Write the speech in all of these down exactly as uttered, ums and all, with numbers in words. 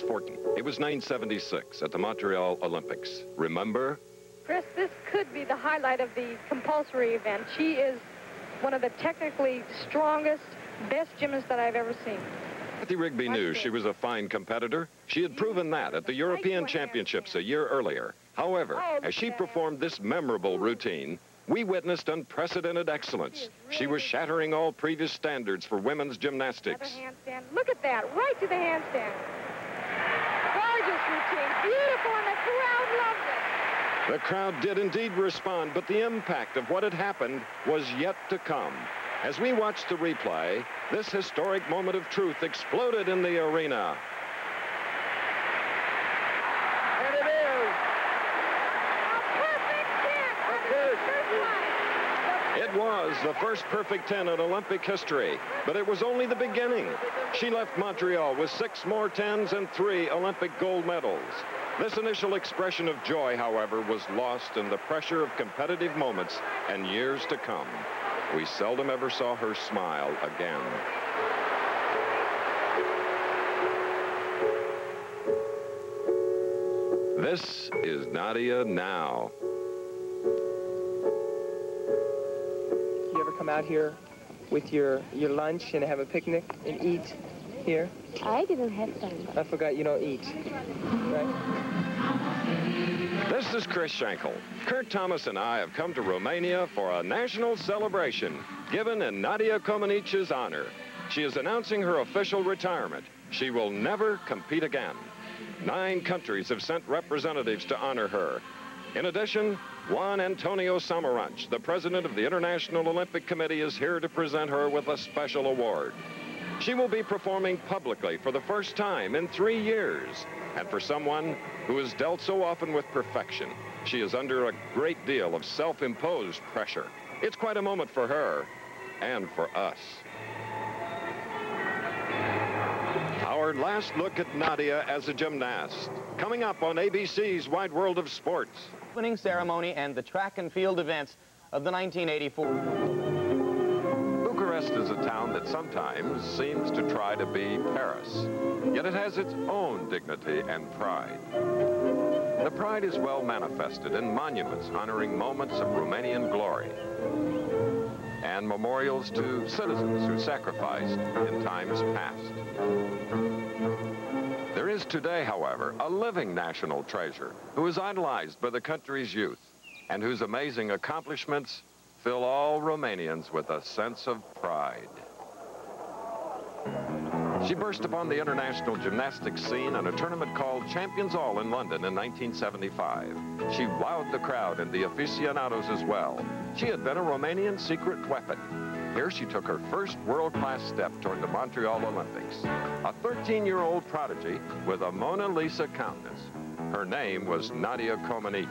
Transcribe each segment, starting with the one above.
important. It was nineteen seventy-six at the Montreal Olympics. Remember? Chris, this could be the highlight of the compulsory event. She is one of the technically strongest, best gymnasts that I've ever seen. Kathy Rigby knew she was a fine competitor. She had proven that at the European Championships a year earlier. However, as she performed this memorable routine, we witnessed unprecedented excellence. She was shattering all previous standards for women's gymnastics. Handstand. Look at that, right to the handstand. Gorgeous routine, beautiful, and the crowd loved it. The crowd did indeed respond, but the impact of what had happened was yet to come. As we watched the replay, this historic moment of truth exploded in the arena. And it is. A perfect ten. It was the first perfect ten in Olympic history, but it was only the beginning. She left Montreal with six more tens and three Olympic gold medals. This initial expression of joy, however, was lost in the pressure of competitive moments and years to come. We seldom ever saw her smile again. This is Nadia now. You ever come out here with your, your lunch and have a picnic and eat here? I didn't have time. I forgot you don't eat, right? This is Chris Schenkel. Kurt Thomas and I have come to Romania for a national celebration given in Nadia Comaneci's honor. She is announcing her official retirement. She will never compete again. Nine countries have sent representatives to honor her. In addition, Juan Antonio Samaranch, the president of the International Olympic Committee, is here to present her with a special award. She will be performing publicly for the first time in three years. And for someone who has dealt so often with perfection, she is under a great deal of self-imposed pressure. It's quite a moment for her and for us. Our last look at Nadia as a gymnast, coming up on A B C's Wide World of Sports. Opening ceremony and the track and field events of the nineteen eighty-four. Bucharest is a town that sometimes seems to try to be Paris, yet it has its own dignity and pride. The pride is well manifested in monuments honoring moments of Romanian glory and memorials to citizens who sacrificed in times past. There is today, however, a living national treasure who is idolized by the country's youth and whose amazing accomplishments fill all Romanians with a sense of pride. She burst upon the international gymnastics scene in a tournament called Champions All in London in nineteen seventy-five. She wowed the crowd and the aficionados as well. She had been a Romanian secret weapon. Here she took her first world-class step toward the Montreal Olympics. A thirteen-year-old prodigy with a Mona Lisa countenance. Her name was Nadia Comaneci.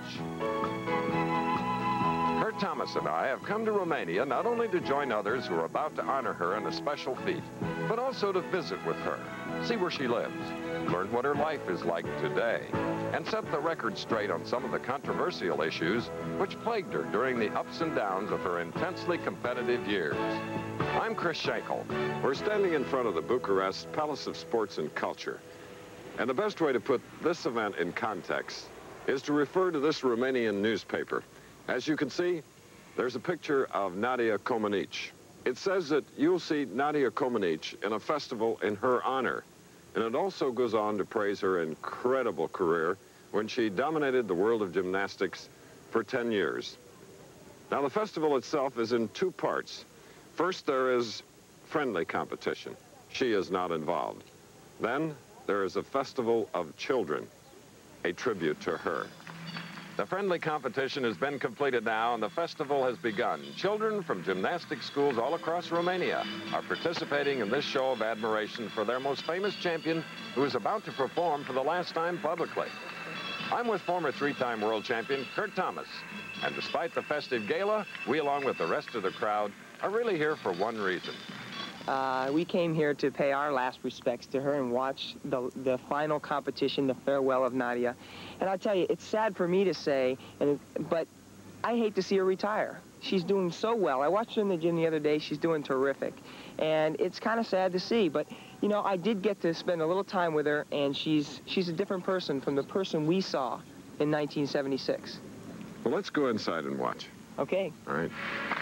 Kurt Thomas and I have come to Romania not only to join others who are about to honor her in a special feat, but also to visit with her, see where she lives, learn what her life is like today, and set the record straight on some of the controversial issues which plagued her during the ups and downs of her intensely competitive years. I'm Chris Schenkel. We're standing in front of the Bucharest Palace of Sports and Culture. And the best way to put this event in context is to refer to this Romanian newspaper. As you can see, there's a picture of Nadia Comaneci. It says that you'll see Nadia Comaneci in a festival in her honor. And it also goes on to praise her incredible career when she dominated the world of gymnastics for ten years. Now, the festival itself is in two parts. First, there is friendly competition. She is not involved. Then, there is a festival of children, a tribute to her. The friendly competition has been completed now, and the festival has begun. Children from gymnastic schools all across Romania are participating in this show of admiration for their most famous champion, who is about to perform for the last time publicly. I'm with former three-time world champion Kurt Thomas, and despite the festive gala, we, along with the rest of the crowd, are really here for one reason. Uh, we came here to pay our last respects to her and watch the, the final competition, the farewell of Nadia. And I'll tell you, it's sad for me to say, and it, but I hate to see her retire. She's doing so well. I watched her in the gym the other day. She's doing terrific. And it's kind of sad to see, but you know, I did get to spend a little time with her, and she's, she's a different person from the person we saw in nineteen seventy-six. Well, let's go inside and watch. Okay. All right.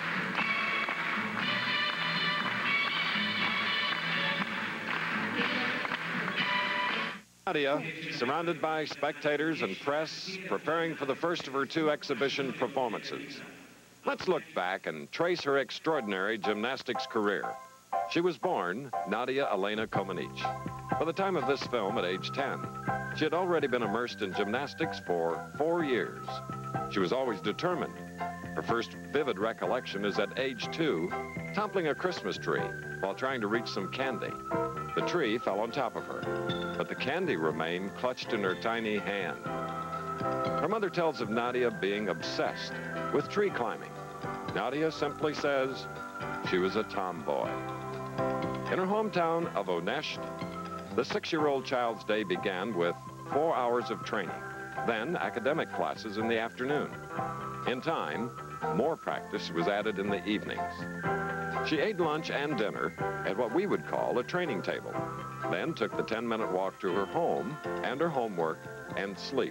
Nadia, surrounded by spectators and press, preparing for the first of her two exhibition performances. Let's look back and trace her extraordinary gymnastics career. She was born Nadia Elena Comaneci. By the time of this film, at age ten, she had already been immersed in gymnastics for four years. She was always determined. Her first vivid recollection is at age two, toppling a Christmas tree while trying to reach some candy. The tree fell on top of her, but the candy remained clutched in her tiny hand. Her mother tells of Nadia being obsessed with tree climbing. Nadia simply says she was a tomboy. In her hometown of Onest, the six-year-old child's day began with four hours of training, then academic classes in the afternoon. In time, more practice was added in the evenings. She ate lunch and dinner at what we would call a training table, then took the ten-minute walk to her home and her homework and sleep.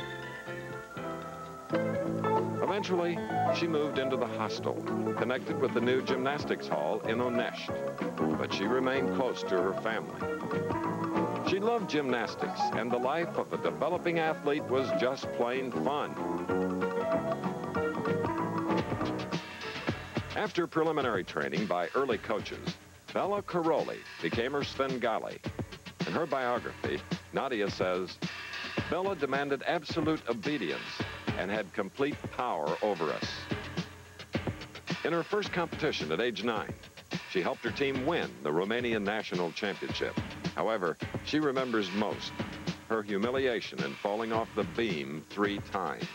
Eventually, she moved into the hostel, connected with the new gymnastics hall in Onest, but she remained close to her family. She loved gymnastics, and the life of a developing athlete was just plain fun. After preliminary training by early coaches, Bella Caroli became her Svengali. In her biography, Nadia says, Bella demanded absolute obedience and had complete power over us. In her first competition at age nine, she helped her team win the Romanian National Championship. However, she remembers most her humiliation in falling off the beam three times.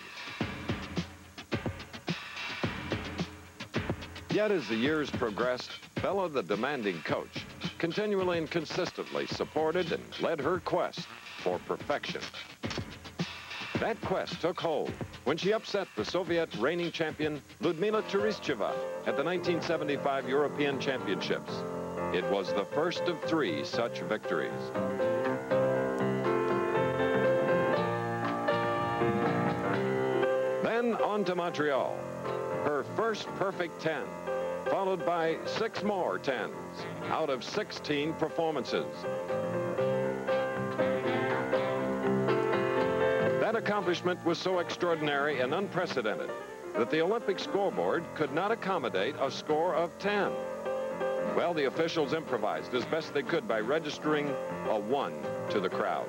Yet as the years progressed, Bella, the demanding coach, continually and consistently supported and led her quest for perfection. That quest took hold when she upset the Soviet reigning champion Ludmila Terestcheva at the nineteen seventy-five European Championships. It was the first of three such victories. Then on to Montreal, her first perfect ten, followed by six more tens out of sixteen performances. That accomplishment was so extraordinary and unprecedented that the Olympic scoreboard could not accommodate a score of ten. Well, the officials improvised as best they could by registering a one to the crowd.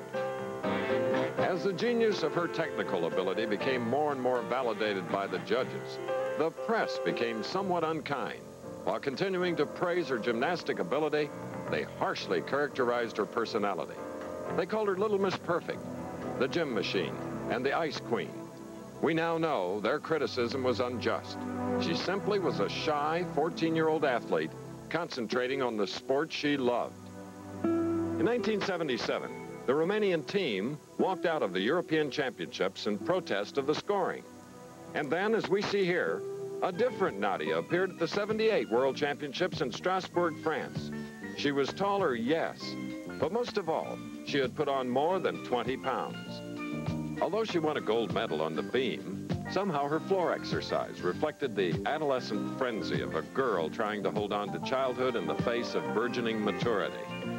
As the genius of her technical ability became more and more validated by the judges, the press became somewhat unkind. While continuing to praise her gymnastic ability, they harshly characterized her personality. They called her Little Miss Perfect, the Gym Machine, and the Ice Queen. We now know their criticism was unjust. She simply was a shy fourteen-year-old athlete concentrating on the sport she loved. In nineteen seventy-seven, the Romanian team walked out of the European Championships in protest of the scoring. And then, as we see here, a different Nadia appeared at the seventy-eight World Championships in Strasbourg, France. She was taller, yes, but most of all, she had put on more than twenty pounds. Although she won a gold medal on the beam, somehow her floor exercise reflected the adolescent frenzy of a girl trying to hold on to childhood in the face of burgeoning maturity.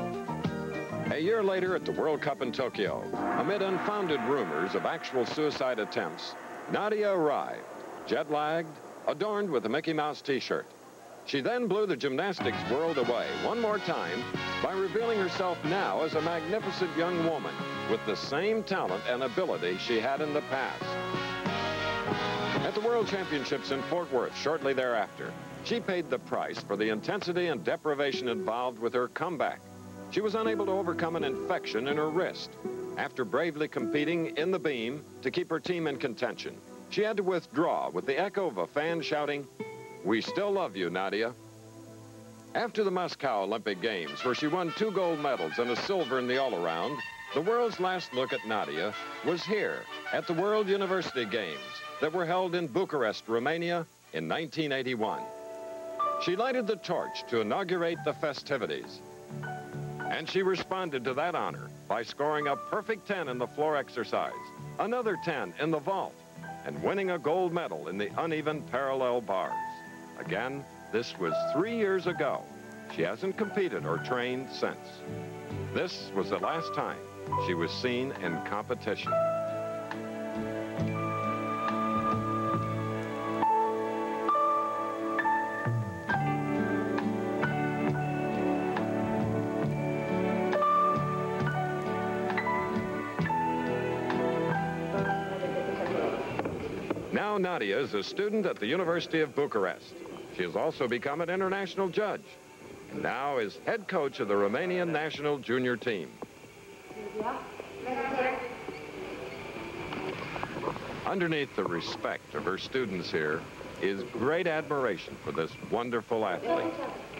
A year later at the World Cup in Tokyo, amid unfounded rumors of actual suicide attempts, Nadia arrived, jet-lagged, adorned with a Mickey Mouse t-shirt. She then blew the gymnastics world away one more time by revealing herself now as a magnificent young woman with the same talent and ability she had in the past. At the World Championships in Fort Worth shortly thereafter, she paid the price for the intensity and deprivation involved with her comeback. She was unable to overcome an infection in her wrist. After bravely competing in the beam to keep her team in contention, she had to withdraw with the echo of a fan shouting, "We still love you, Nadia." After the Moscow Olympic Games, where she won two gold medals and a silver in the all-around, the world's last look at Nadia was here at the World University Games that were held in Bucharest, Romania in nineteen eighty-one. She lighted the torch to inaugurate the festivities. And she responded to that honor by scoring a perfect ten in the floor exercise, another ten in the vault, and winning a gold medal in the uneven parallel bars. Again, this was three years ago. She hasn't competed or trained since. This was the last time she was seen in competition. Now Nadia is a student at the University of Bucharest. She has also become an international judge and now is head coach of the Romanian national junior team. Underneath the respect of her students here is great admiration for this wonderful athlete.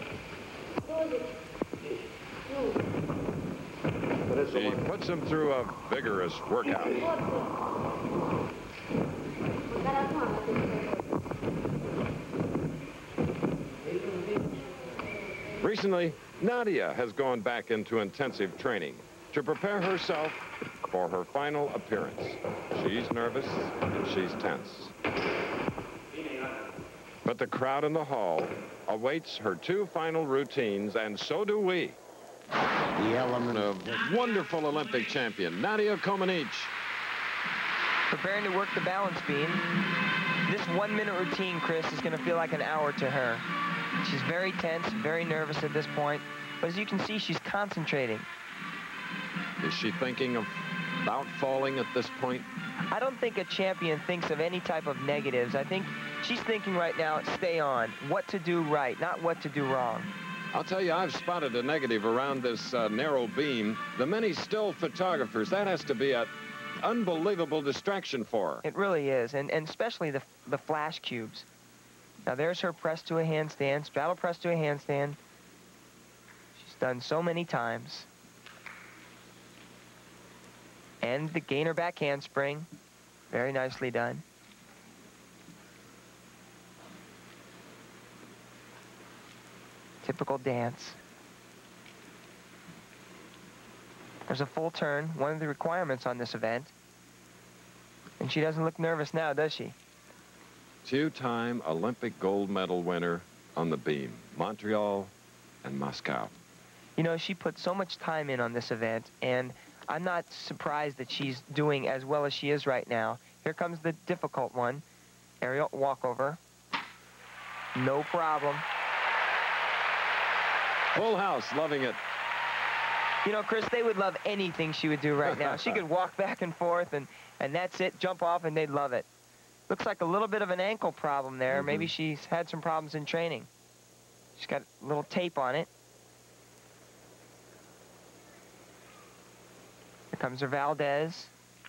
She puts him through a vigorous workout. Recently, Nadia has gone back into intensive training to prepare herself for her final appearance. She's nervous and she's tense. But the crowd in the hall awaits her two final routines, and so do we. The element of wonderful Olympic champion, Nadia Comaneci. Preparing to work the balance beam. This one-minute routine, Chris, is going to feel like an hour to her. She's very tense, very nervous at this point, but as you can see, she's concentrating. Is she thinking of about falling at this point? I don't think a champion thinks of any type of negatives. I think she's thinking right now, stay on, what to do right, not what to do wrong. I'll tell you, I've spotted a negative around this uh, narrow beam. The many still photographers, that has to be an unbelievable distraction for her. It really is, and, and especially the, the flash cubes. Now there's her press to a handstand, straddle press to a handstand. She's done so many times. And the gainer back handspring, very nicely done. Typical dance. There's a full turn, one of the requirements on this event. And she doesn't look nervous now, does she? Two-time Olympic gold medal winner on the beam, Montreal and Moscow. You know, she put so much time in on this event, and I'm not surprised that she's doing as well as she is right now. Here comes the difficult one. Aerial walkover. No problem. Full house, loving it. You know, Chris, they would love anything she would do right now. She could walk back and forth, and, and that's it, jump off, and they'd love it. Looks like a little bit of an ankle problem there. Mm-hmm. Maybe she's had some problems in training. She's got a little tape on it. Here comes her Valdez.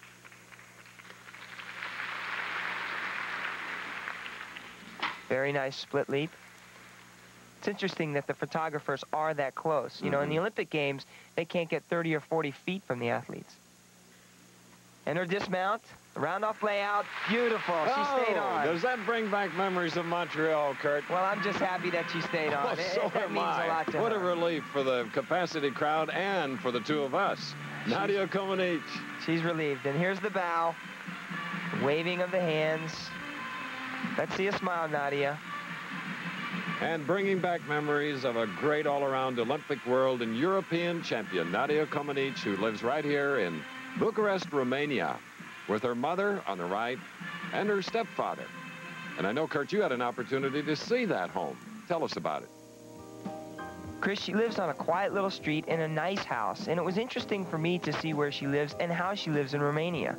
Very nice split leap. It's interesting that the photographers are that close. You know, in the Olympic Games, they can't get thirty or forty feet from the athletes. And her dismount, round-off layout, beautiful. She oh, stayed on. Does that bring back memories of Montreal, Kurt? Well, I'm just happy that she stayed on. Oh, it, so it, that am means I. a lot to what her. a relief for the capacity crowd and for the two of us. She's, Nadia Comaneci. She's relieved. And here's the bow. Waving of the hands. Let's see a smile, Nadia. And bringing back memories of a great all-around Olympic world and European champion, Nadia Comaneci, who lives right here in Bucharest, Romania, with her mother on the right and her stepfather. And I know, Kurt, you had an opportunity to see that home. Tell us about it. Chris, she lives on a quiet little street in a nice house, and it was interesting for me to see where she lives and how she lives in Romania.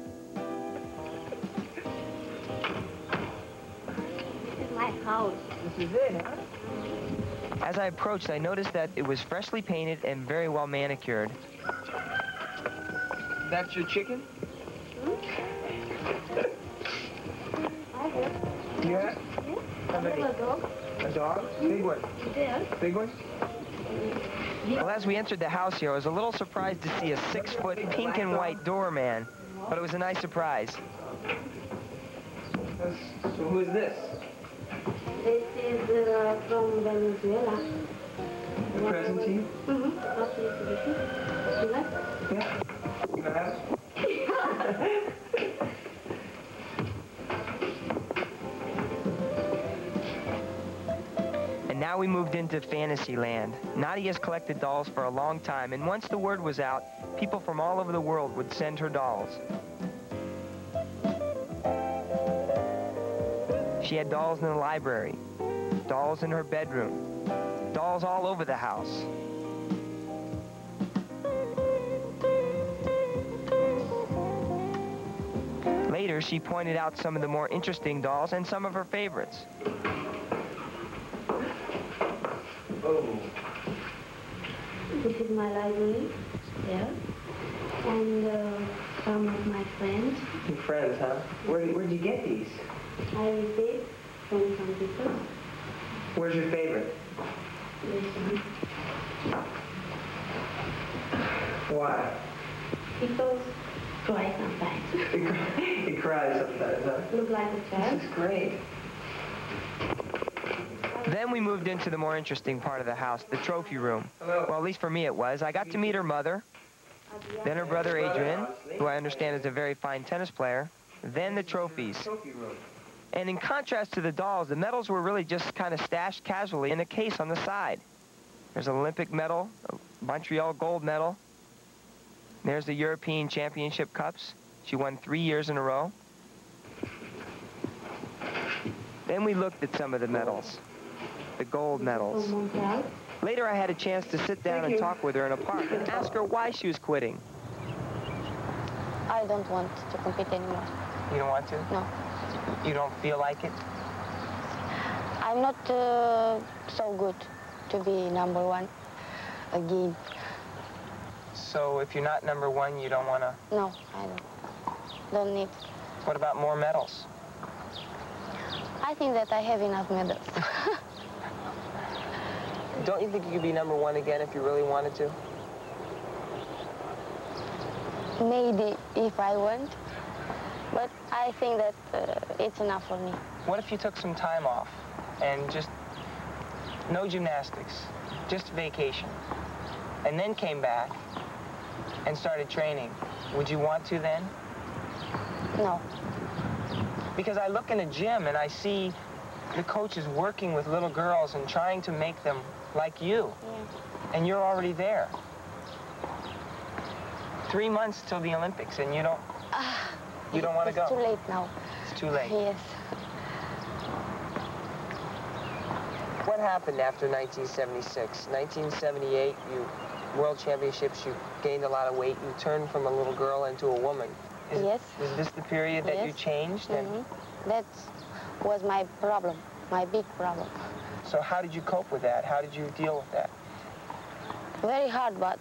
This is my house. This is it, huh? As I approached, I noticed that it was freshly painted and very well manicured. That's your chicken? Yeah? How many? A dog. A dog? Big one. There. Big one? Well, as we entered the house here, I was a little surprised to see a six-foot pink and white doorman, but it was a nice surprise. So who is this? This is uh, from Venezuela. a present to you? Mm-hmm. Absolutely. You like? Yeah. You can have it? And now we moved into Fantasyland. Nadia's collected dolls for a long time, and once the word was out, people from all over the world would send her dolls. She had dolls in the library, dolls in her bedroom, dolls all over the house. Later, she pointed out some of the more interesting dolls and some of her favorites. Oh. This is my library. Yeah. And uh, some of my friends. Your friends, huh? Where did, where'd you get these? I received from some people. Where's your favorite? This one. Why? People cry sometimes. It cries sometimes, huh? Look like a child. This is great. Then we moved into the more interesting part of the house, the trophy room. Well, at least for me it was. I got to meet her mother, then her brother Adrian, who I understand is a very fine tennis player, then the trophies. And in contrast to the dolls, the medals were really just kind of stashed casually in a case on the side. There's an Olympic medal, a Montreal gold medal. There's the European Championship Cups. She won three years in a row. Then we looked at some of the medals, the gold medals. Later, I had a chance to sit down and talk with her in a park and ask her why she was quitting. I don't want to compete anymore. You don't want to? No. You don't feel like it? I'm not uh, so good to be number one again. So if you're not number one, you don't want to? No, I don't. Don't need. What about more medals? I think that I have enough medals. Don't you think you could be number one again if you really wanted to? Maybe if I want, but I think that uh, it's enough for me. What if you took some time off and just no gymnastics, just vacation, and then came back and started training? Would you want to then? No. Because I look in a gym and I see the coaches working with little girls and trying to make them like you. Yeah. And you're already there. Three months till the Olympics and you don't, Uh, you don't want to go? It's too late now. It's too late. Yes. What happened after nineteen seventy-six? nineteen seventy-eight, you, World Championships, you gained a lot of weight. You turned from a little girl into a woman. Is, Yes. Is this the period that Yes. you changed? And Mm-hmm. That was my problem, my big problem. so how did you cope with that? How did you deal with that? Very hard, but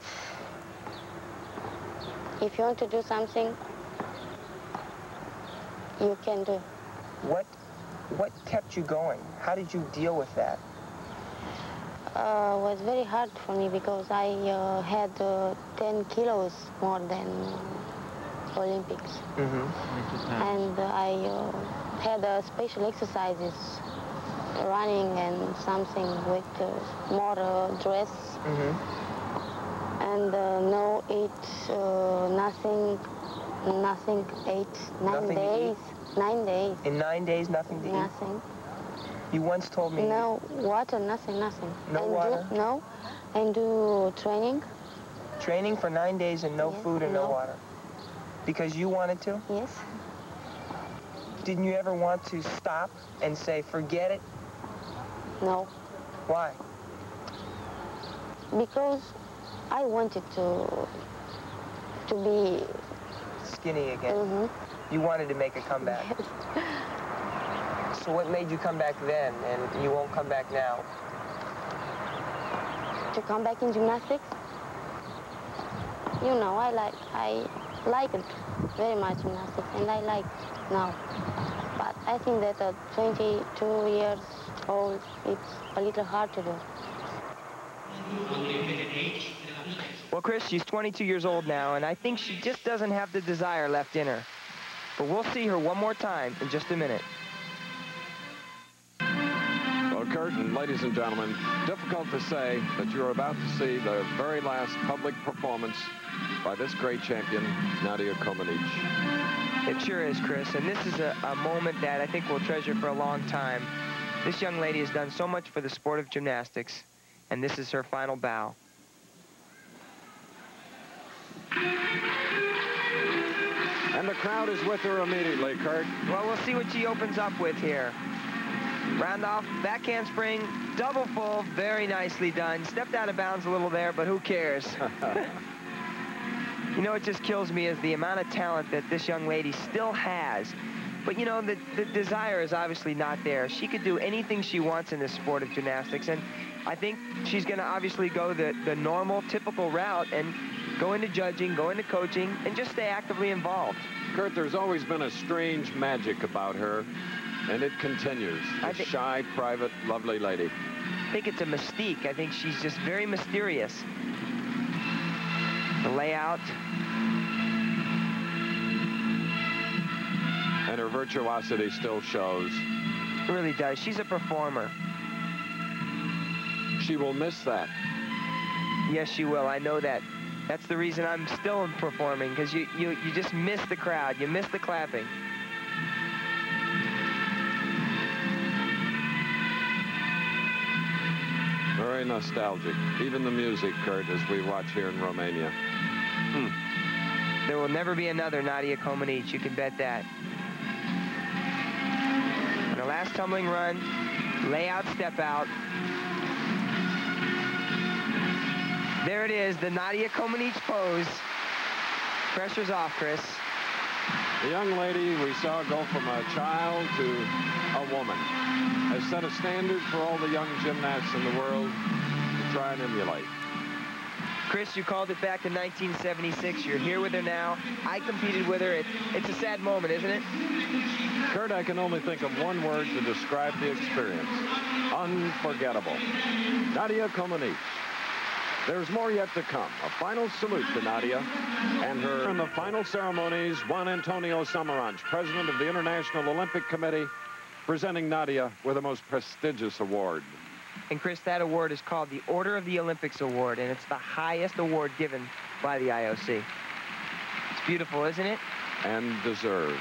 if you want to do something, you can do. What, what kept you going? How did you deal with that? Uh, was very hard for me because I uh, had uh, ten kilos more than Olympics. Mm-hmm. And uh, I uh, had uh, special exercises, running and something with uh, more uh, dress. Mm-hmm. And uh, no eat, uh, nothing, nothing ate, nine Nothing to days, nine days, In nine days, nothing to eat? nothing. You once told me... No water, nothing, nothing. No and water? Do, no, and do training. Training for nine days and no Yes, food and no. no. water. Because you wanted to? Yes. Didn't you ever want to stop and say, forget it? No, Why? because I wanted to to be. Skinny again. Mm-hmm. You wanted to make a comeback. So what made you come back then and you won't come back now? To come back in gymnastics. You know, I like I like it very much gymnastics, and I like now. But I think that at twenty-two years old, it's a little hard to do. Well, Chris, she's twenty-two years old now, and I think she just doesn't have the desire left in her. But we'll see her one more time in just a minute. Well, Kurt, and ladies and gentlemen, difficult to say, but you're about to see the very last public performance by this great champion, Nadia Comaneci. It sure is, Chris, and this is a, a moment that I think we'll treasure for a long time. This young lady has done so much for the sport of gymnastics, and this is her final bow. And the crowd is with her immediately, Kurt. Well, we'll see what she opens up with here. Round off, back handspring, double full, very nicely done. Stepped out of bounds a little there, but who cares? You know, what just kills me is the amount of talent that this young lady still has. But, you know, the, the desire is obviously not there. She could do anything she wants in this sport of gymnastics, and I think she's going to obviously go the, the normal, typical route and go into judging, go into coaching, and just stay actively involved. Kurt, there's always been a strange magic about her, and it continues. A shy, private, lovely lady. I think it's a mystique. I think she's just very mysterious. The layout. And her virtuosity still shows. It really does. She's a performer. She will miss that. Yes, she will. I know that. That's the reason I'm still performing, because you, you, you just miss the crowd. You miss the clapping. Very nostalgic. Even the music, Kurt, as we watch here in Romania. Hmm. There will never be another Nadia Comaneci. You can bet that. And her last tumbling run, layout, step out. There it is, the Nadia Comaneci pose. Pressure's off, Chris. The young lady we saw go from a child to a woman has set a standard for all the young gymnasts in the world to try and emulate. Chris, you called it back in nineteen seventy-six. You're here with her now. I competed with her. It, it's a sad moment, isn't it? Kurt, I can only think of one word to describe the experience. Unforgettable. Nadia Comaneci. There's more yet to come. A final salute to Nadia and her. In the final ceremonies, Juan Antonio Samaranch, president of the International Olympic Committee, presenting Nadia with the most prestigious award. And Chris, that award is called the Order of the Olympics Award, and it's the highest award given by the I O C. It's beautiful, isn't it? And deserved.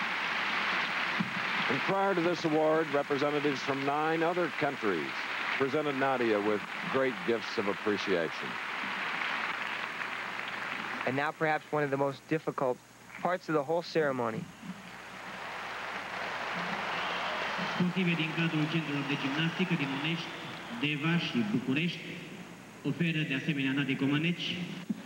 And prior to this award, representatives from nine other countries presented Nadia with great gifts of appreciation. And now perhaps one of the most difficult parts of the whole ceremony. Sportive din cadrul centrelor de gimnastică din Onești, Deva și București oferă de asemenea Nadia Comaneci.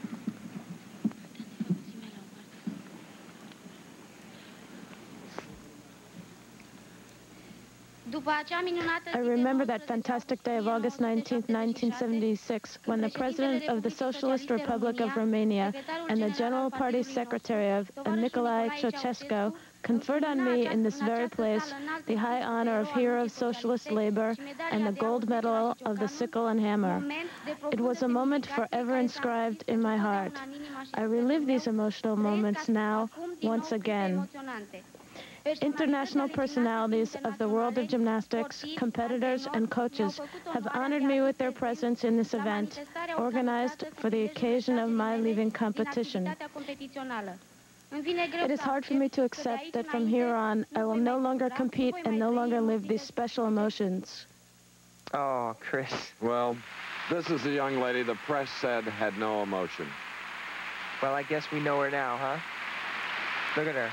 I remember that fantastic day of August nineteenth, nineteen seventy-six, when the President of the Socialist Republic of Romania and the General Party Secretary of Nicolae Ceausescu conferred on me in this very place the high honor of Hero of Socialist Labor and the gold medal of the sickle and hammer. It was a moment forever inscribed in my heart. I relive these emotional moments now, once again. International personalities of the world of gymnastics, competitors and coaches have honored me with their presence in this event, organized for the occasion of my leaving competition. It is hard for me to accept that from here on, I will no longer compete and no longer live these special emotions. Oh, Chris. Well, this is a young lady the press said had no emotion. Well, I guess we know her now, huh? Look at her.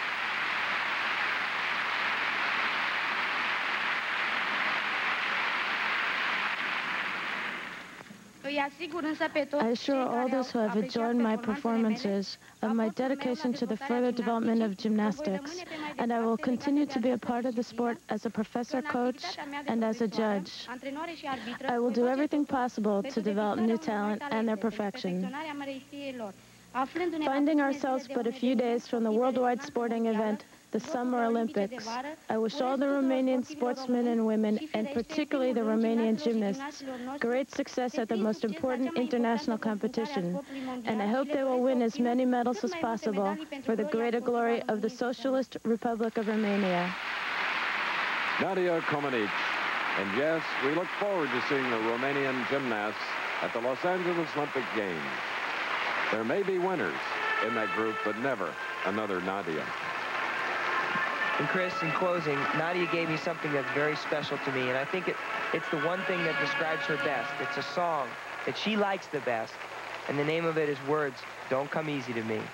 I assure all those who have enjoyed my performances of my dedication to the further development of gymnastics, and I will continue to be a part of the sport as a professor, coach, and as a judge. I will do everything possible to develop new talent and their perfection. Finding ourselves but a few days from the worldwide sporting event, the Summer Olympics, I wish all the Romanian sportsmen and women, and particularly the Romanian gymnasts, great success at the most important international competition. And I hope they will win as many medals as possible for the greater glory of the Socialist Republic of Romania. Nadia Comaneci, And yes, we look forward to seeing the Romanian gymnasts at the Los Angeles Olympic Games. There may be winners in that group, but never another Nadia. And Chris, in closing, Nadia gave me something that's very special to me, and I think it, it's the one thing that describes her best. It's a song that she likes the best, and the name of it is Words Don't Come Easy to Me.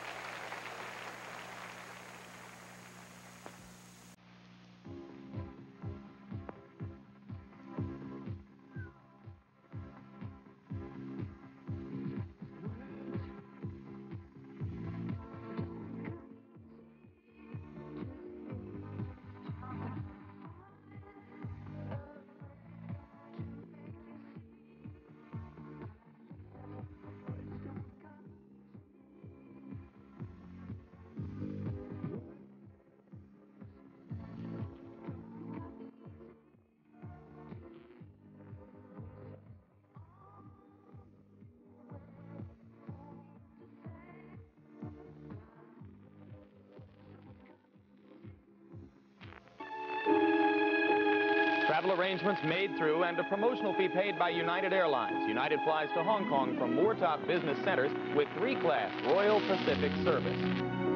Travel arrangements made through and a promotional fee paid by United Airlines. United flies to Hong Kong from more top business centers with three-class Royal Pacific service.